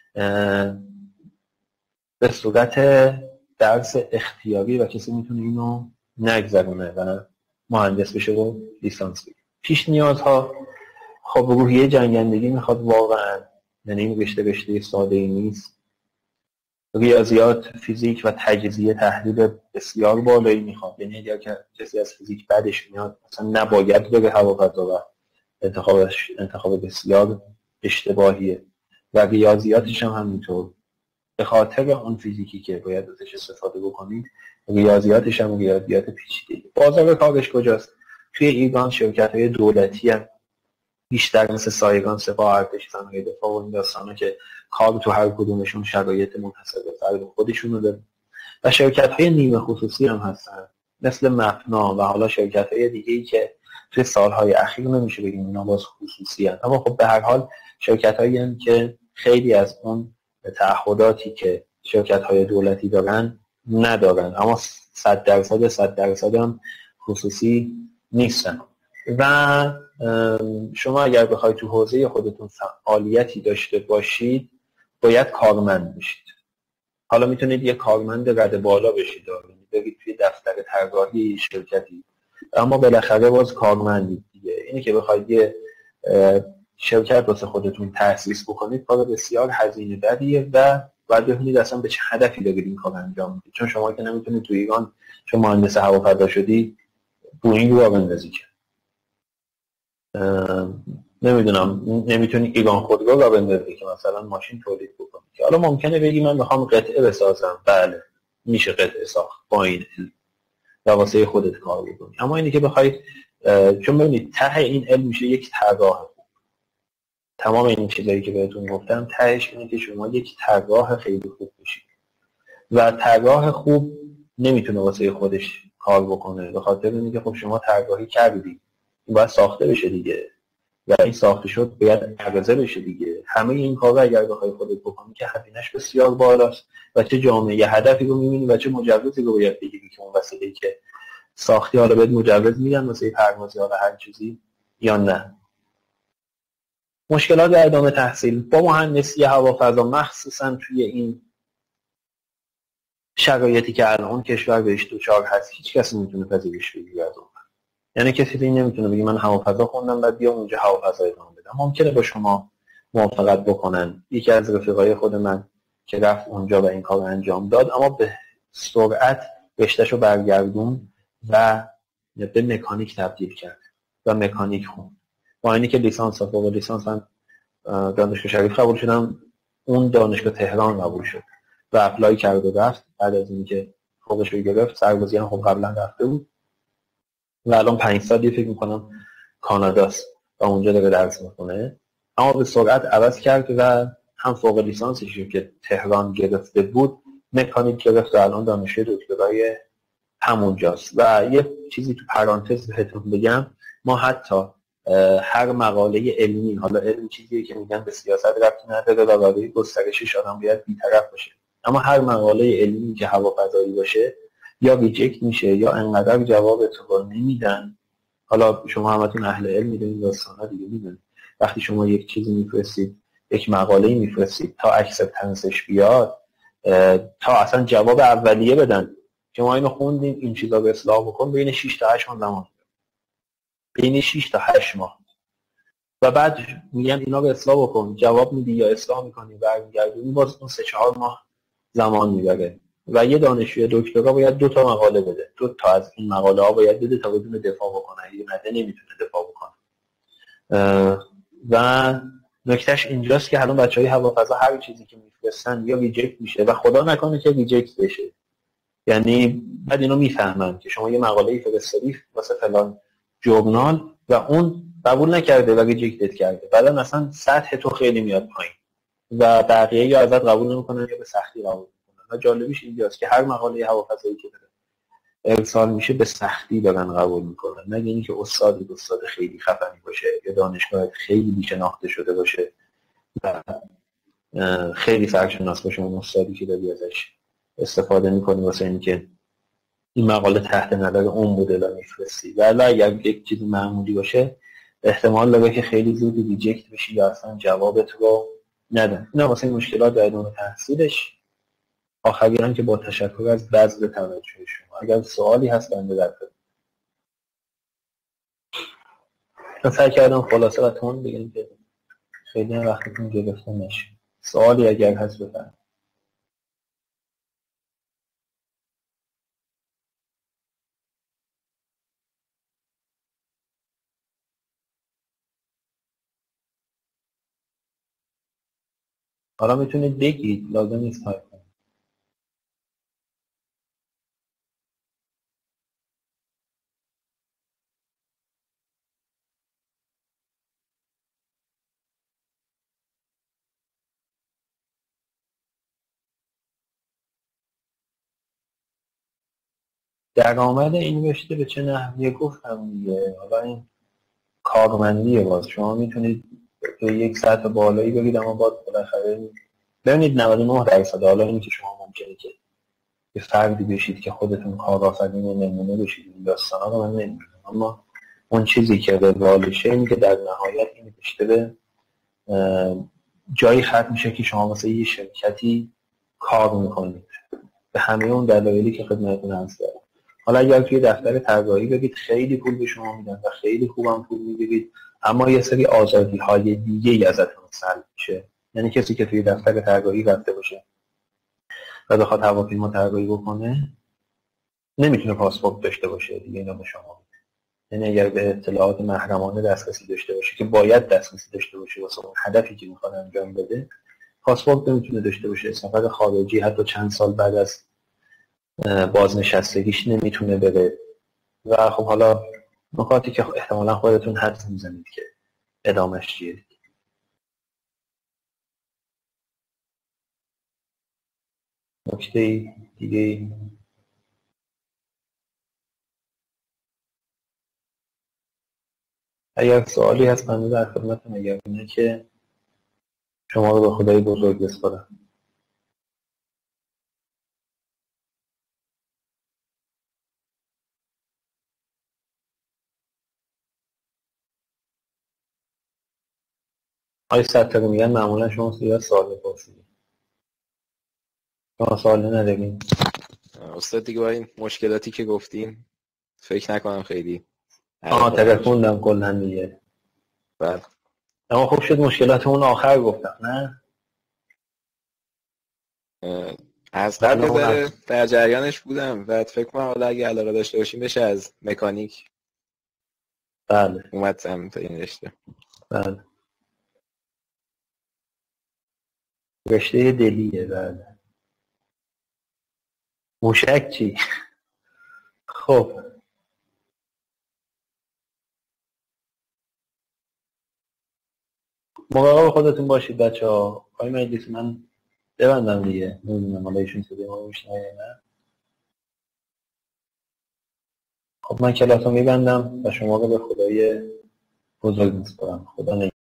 به صورت درس اختیاری و کسی میتونه اینو نگذرونه و مهندس بشه و لیسانس بگیره. پیش نیازها خب روحیه جنگندگی میخواد واقعا، یعنی این رشته ساده ای نیست. ریاضیات، فیزیک و تجزیه تحلیل بسیار بالایی میخواد. یعنی اگر کسی از فیزیک بدش میاد مثلا نباید بره هوافضا و انتخاب بسیار اشتباهیه و ریاضیاتش هم همینطور. به خاطر اون فیزیکی که باید ازش استفاده بکنید ریاضیاتش هم ریاضیات پیچیده. بازار کارش کجاست؟ توی ایران شرکت‌های دولتی هم بیشتر مثل سایگان، سپاه، ارتش، صنایع دفاع و این داستانا که کار تو هر کدومشون شرایط منحصر به فرد خودشون رو داره و شرکت‌های نیمه خصوصی هم هستن مثل مپنا و حالا شرکت‌های دیگه‌ای که توی سال‌های اخیر نمیشه بگیم اینا باز خصوصی هستن، اما خب به هر حال شرکت‌هایی هستن که خیلی از اون تعهداتی که شرکت‌های دولتی دارن ندارن، اما 100% هم خصوصی نیستن. و شما اگر بخواید تو حوزه خودتون فعالیتی داشته باشید باید کارمند بشید. حالا میتونید یه کارمند رده بالا بشید، برید توی دفتر طراحی شرکتی، اما بالاخره باز کارمندید دیگه. اینی که بخواید یه شرکت واسه خودتون تأسیس بکنید کار بسیار هزینه داریه و باید ببینید اصلا به چه هدفی دارید این کار انجام میدید. چون شما که نمیتونید تو ایران چون مهندس هوافضا شدی بوئینگ رو بندازی که نمیدونم نمیتونی ایگان خودرو را بندازی که مثلا ماشین تولید بکنی. که حالا ممکنه بگی من میخوام قطعه بسازم، بله میشه قطعه ساخت با این علم و واسه خودت کار بکنی. اما اینی که بخوای، چون ببینید ته این علم میشه یک طراح. تمام این چیزایی که بهتون گفتم تهش اینه که شما یک طراح خیلی خوب بشید و طراح خوب نمیتونه واسه خودش کار بکنه، به خاطر اینکه خب شما طراحی کردی، این باید ساخته بشه دیگه و این ساخته شد باید عرضه بشه دیگه. همه این کارا اگر بخوای خودت بکنی که هزینه‌اش بسیار بالاست و چه جامعه یه هدفی رو می‌بینی و چه مجوزی رو باید بگیری که اون وسیله‌ای که ساختی حالا بهت مجوز میدن واسه پروازی ها و هر چیزی یا نه. مشکلات در ادامه تحصیل با مهندسی هوافضا، مخصوصا توی این شرایطی که الان کشور بهش دچار هست، هیچ کسی نمیتونه پذیرش بگیره از اون. یعنی کسی دیگه نمیتونه بگه من هوافضا خوندم بعد بیام اونجا هوافضا ادامه بدم. ممکنه با شما موافقت بکنن. یکی از رفیقای خود من که رفت اونجا و این کار انجام داد، اما به سرعت رشته‌شو برگردون و به مکانیک تبدیل کرد و مکانیک خوند. با اینی که لیسانس و فوق لیسانس من دانشگاه شریف قبول شدم، اون دانشگاه تهران قبول شد و اپلای کرد و رفت. بعد از اینکه فوقش رو گرفت، سربازی هم خب قبلا رفته بود و الان 5 سالی فکر میکنم کاناداست و اونجا داره درس میخونه. اما به سرعت عوض کرد و هم فوق لیسانسش که تهران گرفته بود مکانیک گرفت و الان دانشجوی دکترای همونجاست. و یه چیزی تو پرانتز بهتون بگم، ما حتی هر مقاله علمی، حالا علم چیزیه که میگن به سیاست ربطی نداره و برای گسترشش آدم باید بی‌طرف باشه، اما هر مقاله علمی که هوافضایی باشه یا ریجکت میشه یا انقدر جواب تو نمیدن. حالا شما همتون اهل علم میدونید داستانا دیگه میدونید، وقتی شما یک چیزی میفرستید، یک مقاله میفرستید تا اکسپتنسش بیاد، تا اصلا جواب اولیه بدن که ما اینو خوندیم این چیزا رو اصلاح بکن، بین 6 تا 8 ماه زمان، بین 6 تا 8 ماه. و بعد میگن اینا رو اصلاح بکن، جواب میدی یا اصلاح میکنی برمیگردونی، باز اون 3-4 ماه زمان میبره. و یه دانشجوی دکترا باید 2 تا مقاله بده، 2 تا از این مقاله ها باید بده تا بدون دفاع بکنه، اگه نده نمیتونه دفاع بکنه. و نکتهش اینجاست که الان بچهای هوافضا هر چیزی که میفرستن یا ریجکت میشه و خدا نکنه که ریجکت بشه. یعنی بعد اینو میفهمن که شما یه مقاله فرستادی واسه فلان ژورنال و اون قبول نکرده و ریجکت کرده، بعدا مثلا سطح تو خیلی میاد پایین و بقیه یا ازت قبول نمیکنن یا به سختی قبول میکنن. و جالبیش اینجاست که هر مقاله هوافضایی که داره ارسال میشه به سختی دارن قبول میکنن، مگه اینکه استاد خیلی خفنی باشه یا دانشگاه خیلی شناخته شده باشه و خیلی سرشناس باشه اون استادی که داری ازش استفاده میکنی واسه اینکه این مقاله تحت نظر اون مدل میفرستی. ولی اگر یک چیز معمولی باشه احتمال داره که خیلی زود ریجکت بشی یا اصلا جوابت رو ندن. اینا واسه مشکلات در ادامه تحصیلش. آخری هم که با تشکر از بذل توجه شما. اگر سوالی هست بنده در خدمت. من سعی کردم خلاصه و تون بگم که خیلی هم وقتتون گرفته نشه. سوالی اگر هست بفرمایید. حالا میتونید بگید، لازم نیست تایپ کنید. درآمد این رشته به چه نحویه گفتم دیگه. حالا این کارمندیه، باز شما میتونید به یک سطح بالایی بگید، اما باز بالاخره ببینید 99% حالا اینی که شما ممکنه که یه فردی بشید که خودتون کارآفرین و نمونه بشید، این داستانا رو من نمیدونم، اما اون چیزی که روالشه اینه که در نهایت این رشته به جایی ختم میشه که شما واسه یه شرکتی کار میکنید به همه اون دلایلی که خدمتتون عرض کردم. حالا اگر توی دفتر طراحی بگید خیلی پول به شما میدن و خیلی خوبم پول میگیرید، اما یه سری آزادی های دیگه ای ازتون سلب میشه. یعنی کسی که توی دفتر طراحی رفته باشه و بخواد هواپیما طراحی بکنه نمیتونه پاسپورت داشته باشه دیگه، اینا به شما میده. یعنی اگر به اطلاعات محرمانه دسترسی داشته باشه که باید دسترسی داشته باشه واسه اون هدفی که میخواد انجام بده، پاسپورت نمیتونه داشته باشه، سفر خارجی حتی چند سال بعد از بازنشستگیش نمیتونه بره. و خب حالا نکاتی که احتمالا خودتون حدس میزنید که ادامش چیه. نکته دیگه اگر سوالی هست بنده در خدمتتون، اگر نه که شما رو به خدای بزرگ بسپارم. آقای ستاره میگن معمولا شما زیاد سوال بپرسید. شما سوالی ندارین؟ استاد دیگه با این مشکلاتی که گفتیم فکر نکنم خیلی. ترکوندم کلا دیگه. بله. اما خوب شد مشکلاتمون آخر گفتم، نه؟ از قبل در جریانش بودم و فکر کنم حالا اگه علاقه داشته باشیم بشه از مکانیک. بله. اومدم تا این رشته. بله. رشته دلیه. بله. موشک چی؟ خب مراقب خودتون باشید بچه‌ها. آقای مجلس من ببندم دیگه، نمیدونم حالا ایشون صدای ما میشنوه یا نه. خب من کلاس رو میبندم و شما رو به خدای بزرگ میسپارم. خدا نگهدار.